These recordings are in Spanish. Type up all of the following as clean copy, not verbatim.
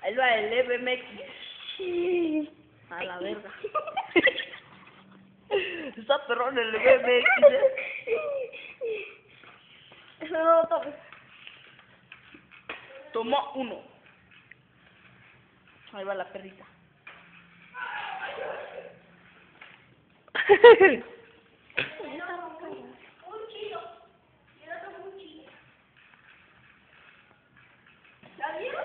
Ahí va el BMX. A la verga. Está perrón el BMX, No lo toques. Toma uno. Ahí va la perrita. Un chilo. Y el otro un chilo. ¿La vieron?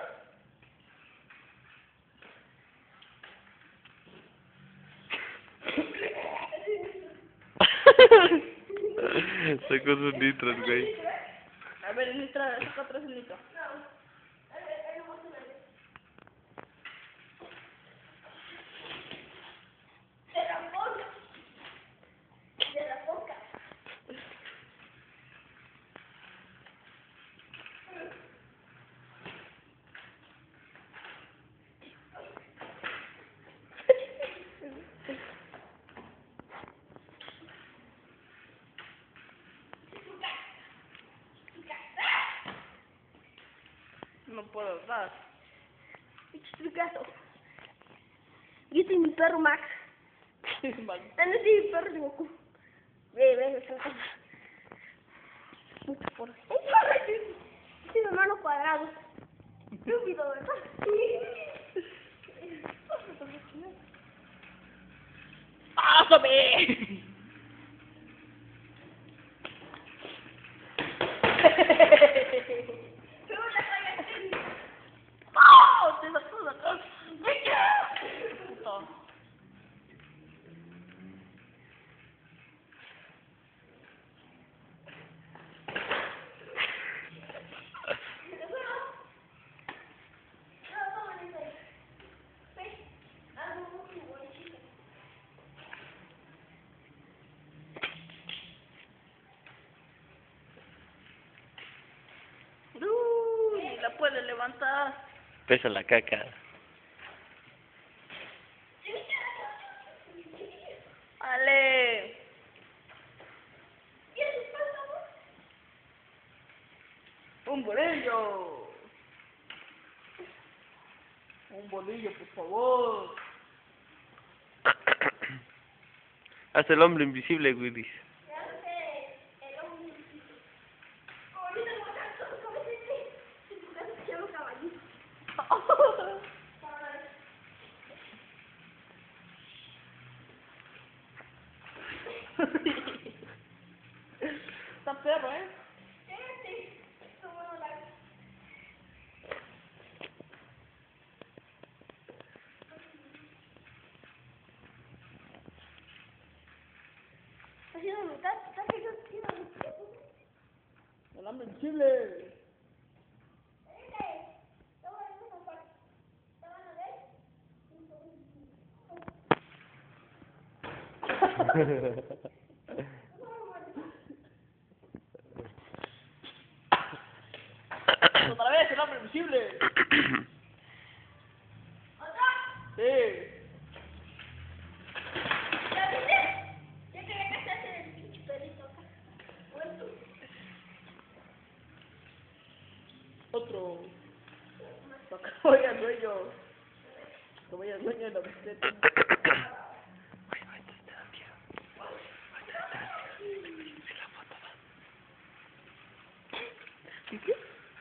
Sacó sus nitros, güey. A ver, saca otro litro. De la boca. No puedo dar. Tu gato. Y este es mi perro Max. Vale. Este es mi perro de Goku. Ve, mucho porro. Este es mi hermano cuadrado. Estúpido, ¿verdad? ¡Pásame! ¡Oh! ¡Te sacó de acá! Oh. Ni la puede levantar. Pesa la caca. ¡Ale! ¡Un bolillo! ¡Un bolillo, por favor! Haz el hombre invisible, Willis. Está perro, ¿eh? El hambre en Chile. Otra vez el hombre invisible. Sí. Otro. Voy al dueño. Voy al dueño de la bicicleta. ¿Y qué?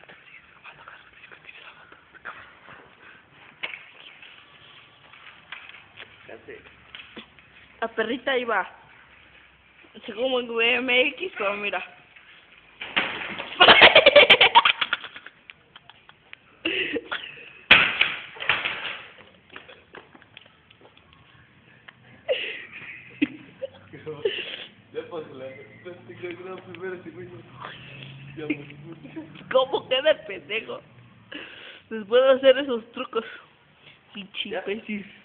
La perrita iba. Según en BMX, pero mira. ¿Cómo queda el pendejo? Después de hacer esos trucos. Pinche imbécil.